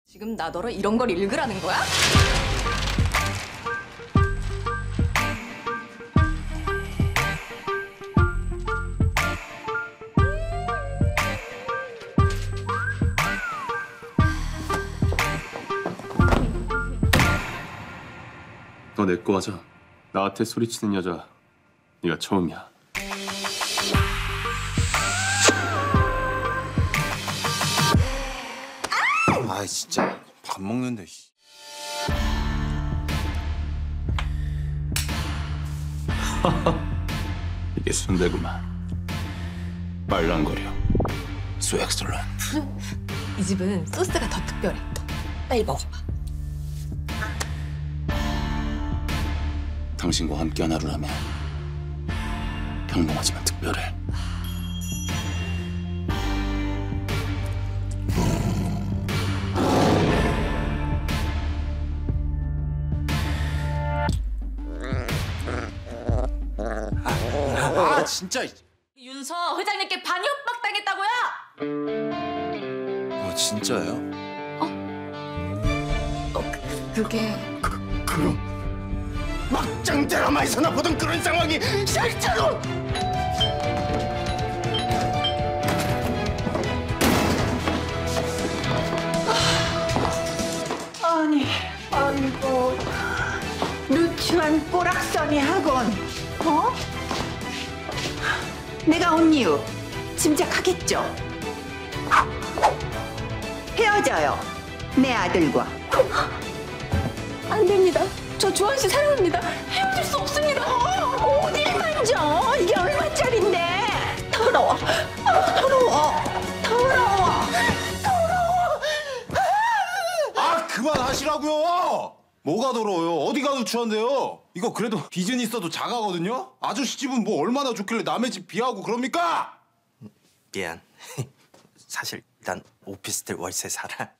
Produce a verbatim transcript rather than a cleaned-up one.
지금 나더러 이런 걸 읽으라는 거야? 너 내 거 하자. 나한테 소리치는 여자 네가 처음이야. 아 진짜 밥 먹는데. 이게 순대구만. 말랑거려. So excellent. 이 집은 소스가 더 특별해. 빨리 먹어봐. 당신과 함께한 하루라면 평범하지만 특별해. 아 진짜. 윤서 회장님께 반이 협박당했다고요? 어 진짜예요? 어, 그, 그게 그 그럼 막장 드라마에서나 보던 그런 상황이 실제로. 아니, 아이고, 누추한 꼬락서니 학원, 어? 내가 온 이유 짐작하겠죠? 헤어져요, 내 아들과. 안 됩니다. 저 주원 씨 사랑합니다. 헤어질 수 없습니다. 어, 어딜 만져? 이게 얼마짜린데? 더러워, 아, 더러워, 더러워, 더러워. 아 그만하시라고요. 뭐가 더러워요? 어디가 누추한데요? 이거 그래도 빚은 있어도 자가거든요? 아저씨 집은 뭐 얼마나 좋길래 남의 집 비하고 그럽니까? 미안. 사실 난 오피스텔 월세 살아.